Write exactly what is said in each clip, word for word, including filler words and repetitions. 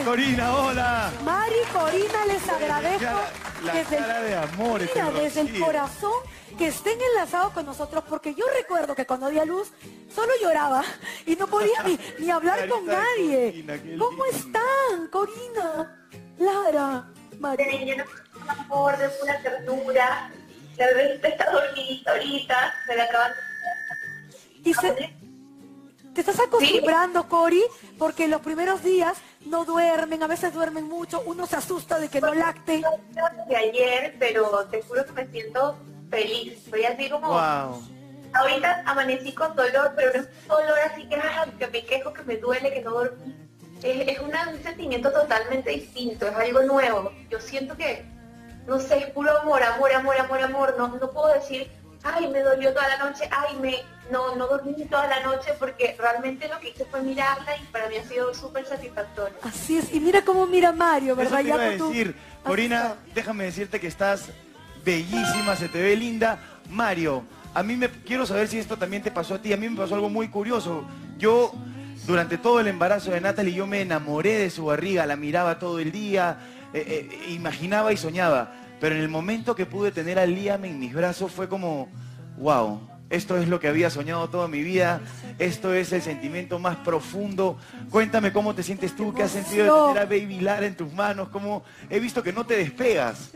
Corina, hola. Mari, Corina, les agradezco. La, la desde cara el, de amor. mira, este desde el Rocío. corazón que estén enlazados con nosotros, porque yo recuerdo que cuando di a luz solo lloraba y no podía ni, ni hablar con nadie. ¿Cómo están, Corina? Lara, Mari. De lleno de amor, de pura ternura. La bebé está dormidita ahorita, se le acaban de... Y se, te estás acostumbrando, Cori, porque los primeros días no duermen, a veces duermen mucho, uno se asusta de que no lacte. De ayer, pero te juro que me siento feliz. Estoy así como... Wow. Ahorita amanecí con dolor, pero no es un dolor así que, ah, que me quejo, que me duele, que no dormí. Es, es una, un sentimiento totalmente distinto, es algo nuevo. Yo siento que, no sé, es puro amor, amor, amor, amor, amor. No, no puedo decir, ay, me dolió toda la noche, ay, me no, no dormí toda la noche, porque realmente lo que hice fue mirarla y para mí ha sido súper satisfactorio. Así es, y mira cómo mira Mario, ¿verdad? Eso te iba a Ya tú- decir, Corina, déjame decirte que estás bellísima, se te ve linda. Mario, a mí me quiero saber si esto también te pasó a ti. A mí me pasó algo muy curioso. Yo, durante todo el embarazo de Natalie, yo me enamoré de su barriga, la miraba todo el día, eh, eh, imaginaba y soñaba. Pero en el momento que pude tener a Liam en mis brazos fue como, wow, esto es lo que había soñado toda mi vida, esto es el sentimiento más profundo. Cuéntame cómo te sientes tú, qué has sentido de tener a Baby Lara en tus manos, cómo he visto que no te despegas.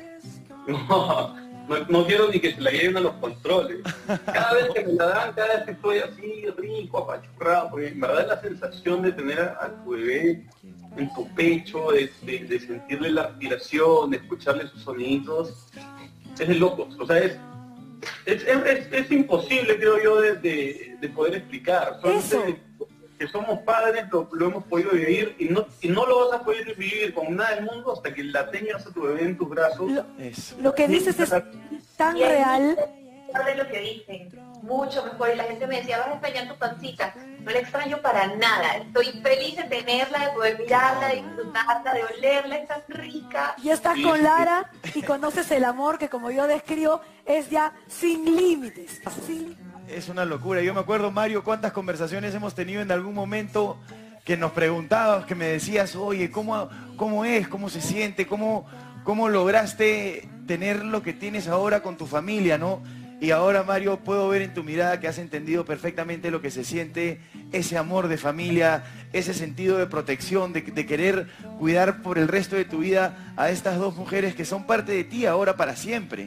No, no, no quiero ni que se la lleven a los controles. Cada vez que me la dan, cada vez que estoy así rico, apachurrado, porque en verdad la sensación de tener a, a tu bebé en tu pecho, de, de, de sentirle la respiración, de escucharle sus sonidos, es de locos. O sea, es, es, es, es imposible, creo yo, de, de, de poder explicar. Solamente que somos padres lo, lo hemos podido vivir y no, y no lo vas a poder vivir con nada del mundo hasta que la tengas a tu bebé en tus brazos. Lo, Eso. lo que dices es tan Y es real. mejor de lo que dicen, mucho mejor. Y la gente me decía, vas a extrañar tu pancita. No la extraño para nada. Estoy feliz de tenerla, de poder mirarla, de disfrutarla, de olerla, es tan rica. Ya estás con Lara y conoces el amor que, como yo describo, es ya sin límites. Sin... Es una locura. Yo me acuerdo, Mario, cuántas conversaciones hemos tenido en algún momento que nos preguntabas, que me decías, oye, ¿cómo, cómo es? ¿Cómo se siente? ¿Cómo, cómo lograste tener lo que tienes ahora con tu familia, no? Y ahora, Mario, puedo ver en tu mirada que has entendido perfectamente lo que se siente, ese amor de familia, ese sentido de protección, de, de querer cuidar por el resto de tu vida a estas dos mujeres que son parte de ti ahora para siempre.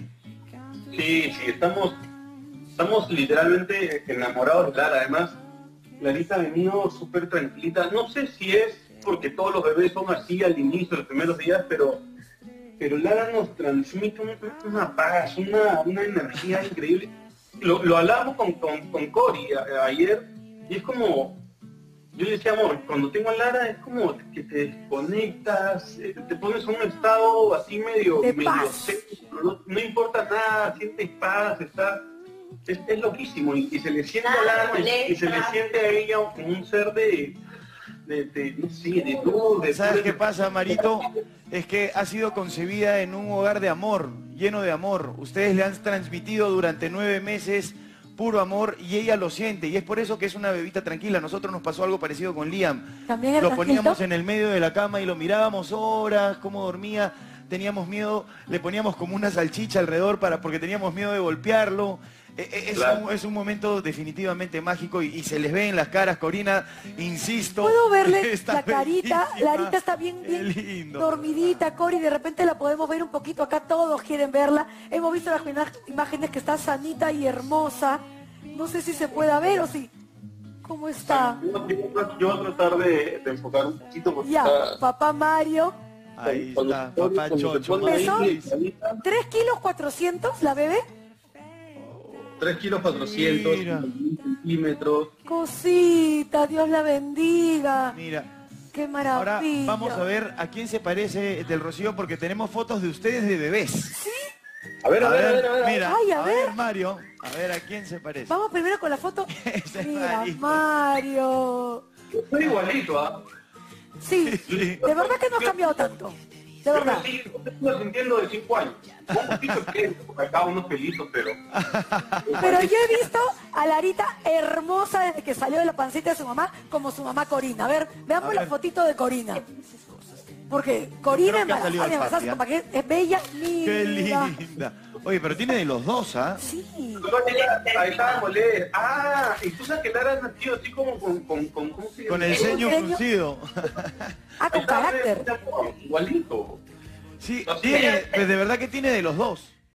Sí, sí, estamos, estamos literalmente enamorados de Lara. Además, Larita ha venido súper tranquilita. No sé si es porque todos los bebés son así al inicio, los primeros días, pero... pero Lara nos transmite una, una paz, una, una energía increíble. Lo, lo hablamos con, con, con Cori a, a ayer, y es como, yo le decía, amor, cuando tengo a Lara es como que te desconectas, eh, te pones en un estado así medio, de medio paz. seco, no, no importa nada, sientes paz, está, es, es loquísimo, y, y se le siente a Lara, y, y se le siente a ella como un ser de... De, de, no sé, de luz, de... ¿Sabes qué pasa, Marito? Es que ha sido concebida en un hogar de amor, lleno de amor. Ustedes le han transmitido durante nueve meses puro amor y ella lo siente. Y es por eso que es una bebita tranquila. A nosotros nos pasó algo parecido con Liam. ¿También era Lo poníamos tranquilo? en el medio de la cama y lo mirábamos horas, cómo dormía. Teníamos miedo, le poníamos como una salchicha alrededor para, porque teníamos miedo de golpearlo. Es, Claro. un, es un momento definitivamente mágico y, y se les ve en las caras, Corina, insisto. Puedo verle está la carita, bellísima. Larita está bien, Qué bien lindo. dormidita, Cori, de repente la podemos ver un poquito, acá todos quieren verla. Hemos visto las ima- imágenes que está sanita y hermosa. No sé si se pueda ver o si... ¿Cómo está? Yo, yo- yo voy a tratar de, de enfocar un poquito porque Ya, está... papá Mario. Ahí cuando está, se pone- papá cuando se Chocho. pone ahí, ¿Pesó? delicadita, ¿tres kilos cuatrocientos la bebé? tres kilos cuatrocientos, Mira. centímetros. Cosita, Dios la bendiga. Mira, Qué ahora maravilla. vamos a ver a quién se parece del Rocío porque tenemos fotos de ustedes de bebés. ¿Sí? A ver, a ver, a ver, a ver. Mira, Ay, a a ver, ver. Mario, a ver a quién se parece. Vamos primero con la foto. Ese es Mira, Marito. Mario. Estoy igualito, ¿ah? Sí, Sí. de verdad que no ha cambiado tanto. De Yo verdad. me sigo yo sigo sintiendo de cinco años. Un poquito que por acá unos pelitos, pero... Pero yo he visto a Larita hermosa desde que salió de la pancita de su mamá, como su mamá Corina. A ver, veamos A la ver. fotito de Corina. Porque Corina Creo que ha salido embarazada, al embarazada, papi, ¿eh? como que es bella, linda. Qué linda. Oye, pero tiene de los dos, ¿ah? Sí. Ahí está, Molé. Ah, y tú sabes que Lara ha nacido así como con, con, con, ¿cómo se llama? Con el ¿Es un ceño ceño? fruncido. Ah, con Ahí está, carácter. Igualito. Sí, Así tiene, es. pues de verdad que tiene de los dos.